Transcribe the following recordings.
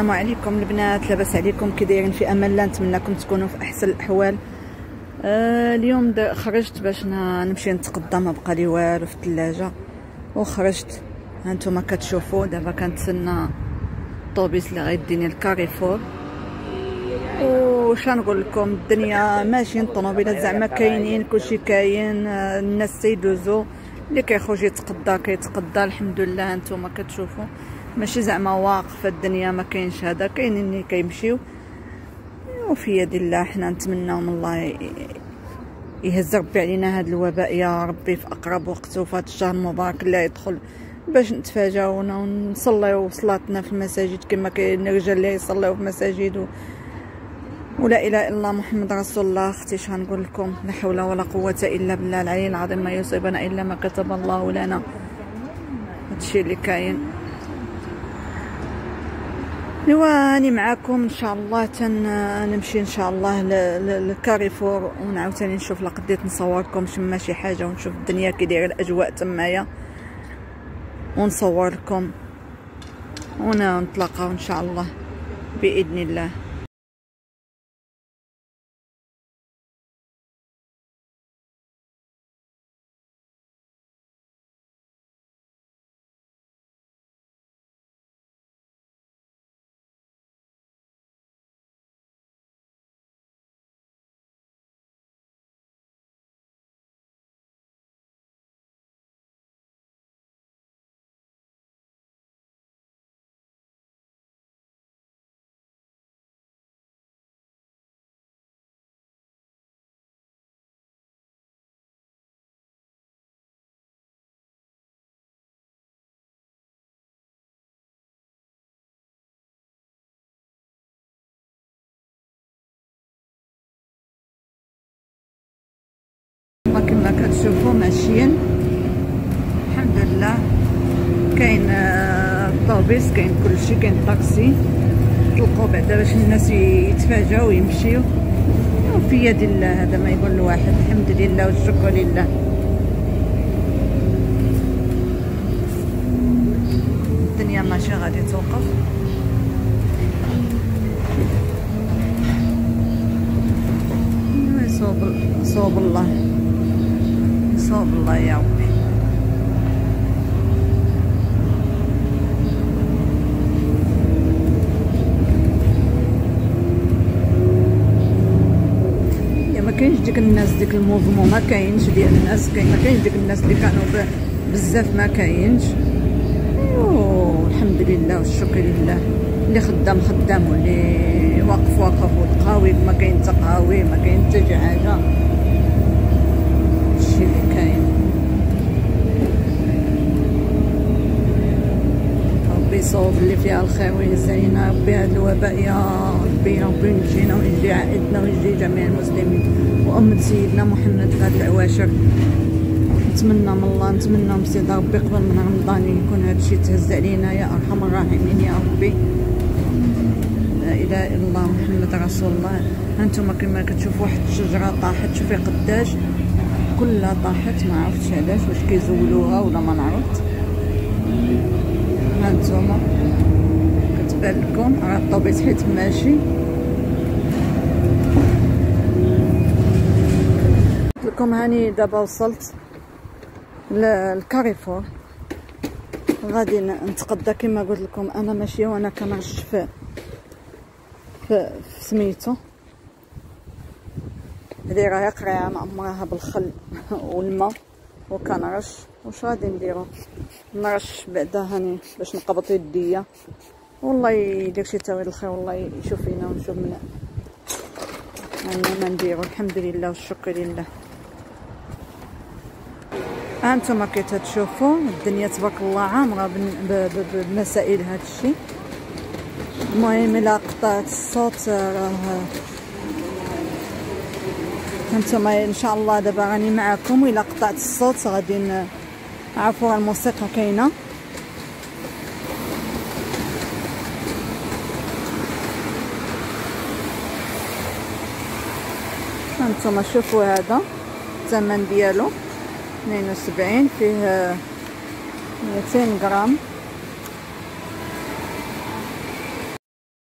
السلام عليكم البنات، لاباس عليكم؟ كي دايرين؟ في امان الله، نتمنىكم تكونوا في احسن الاحوال. اليوم خرجت باش نمشي نتقضى، ما بقى لي والو في الثلاجه وخرجت. هانتوما كتشوفوا دابا كنتسنى الطوبيس اللي غيديني الكاريفور. وش نقول لكم، الدنيا ماشيين، الطوموبيلات زعما كاينين، كلشي كاين، الناس تيدوزو، اللي كيخرج يتقضى كيتقضى الحمد لله. هانتوما كتشوفوا ماشي زعما واقفه الدنيا ما كاينش، هذا كاينين اللي كيمشيو، وفي يد الله. حنا نتمناو من الله يهز ربي علينا هذا الوباء يا ربي في اقرب وقت، وفي هذا الشهر المبارك اللي يدخل، باش نتفاجاونا ونصليو صلاتنا في المساجد كما كاين الرجال اللي يصليو في المساجد ولا اله الا الله محمد رسول الله. اختي اش غنقول لكم، لا حول ولا قوه الا بالله العلي العظيم، ما يصيبنا الا ما كتب الله لنا. هادشي اللي كاين. ايوا راني معاكم ان شاء الله، نمشي ان شاء الله للكاريفور، ونعاود ثاني نشوف لا قديت نصوركم شما شي حاجه، ونشوف الدنيا كي دايره الاجواء تمايا، ونصور لكم ونتلاقاو ان شاء الله باذن الله. كما كتشوفوا ماشيين الحمد لله، كاين الطوبيس، كاين كلشي، كاين الطاكسي، طلقوا بعدا باش الناس يتفاجاو ويمشيو، وفي يد الله. هذا ما يقول الواحد، الحمد لله والشكر لله. الدنيا ماشي غادي توقف، صوب الله، صوب الله يا ربي. يا ما كاينش ديك الناس، ديك الموفمون ما كاينش ديال الناس، ما كاينش ديك الناس اللي كانوا بزاف، ما كاينش. الحمد لله والشكر لله، اللي خدام خدام، واللي واقف واقف، والقهاوي ما كاين حتى قهاوي، ما كاين حتى شي حاجه. هادشي اللي كاين. ربي يصوب اللي فيها الخير وينسينا ربي هذا الوباء يا ربي، يا ربي ينجينا وينجي عائلتنا وينجي جميع المسلمين وأمة سيدنا محمد في هذه العواشر. نتمنى من الله، نتمنى من سيدي ربي قبل من رمضان يكون هذا الشيء تهز علينا يا ارحم الراحمين يا ربي. لا اله الا الله محمد رسول الله. هانتوما كما كتشوفوا واحد الشجره طاحت، شوفي قداش كلها طاحت، ما عرفتش علاش، واش كيزولوها ولا ما نعرفت. هانتوما كتبان لكم راه الطوبيس حيت ماشي. قلت لكم هاني دابا وصلت للكاريفور، غادي نتقدى كما قلت لكم. انا ماشيه وانا كنرش في سميتو، هذه راهي قريعه معمراها بالخل والماء، وكنرش. واش غادي نديرو؟ نرش بعدا هاني باش نقبط يديا، والله يدير شي تاويل الخير، والله يشوف فينا ونشوف من ما نديرو. الحمد لله والشكر لله. هانتوما كي تشوفوا الدنيا تبارك الله عامره بمسائل هذا الشيء. المهم الا قطعت الصوت راه هانتوما ان شاء الله دابا راني معكم، والا قطعت الصوت غادي نعرفوا الموسيقى كاينه. هانتوما شوفوا هذا الثمن ديالو 72، فيه 200 غرام.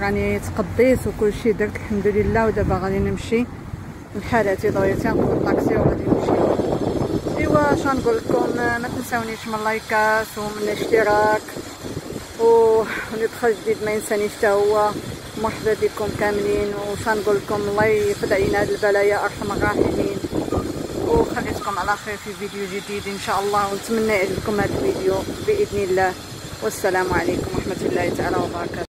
راني تقضيت وكل شيء درت الحمد لله، ودابا غادي نمشي لحالاتي ضروري نطلب الطاكسي وغادي نمشي. ايوا اش نقول لكم، ما تنساونيش من اللايكات ومن الاشتراك، وندخل جديد ما ينسانيش حتى هو. مرحبا بكم كاملين، وش نقول لكم، الله يفد علينا هاد البلايا ارحم الراحمين، وخليتكم على خير في فيديو جديد ان شاء الله، ونتمنى يعجبكم هذا الفيديو باذن الله. والسلام عليكم ورحمه الله تعالى وبركاته.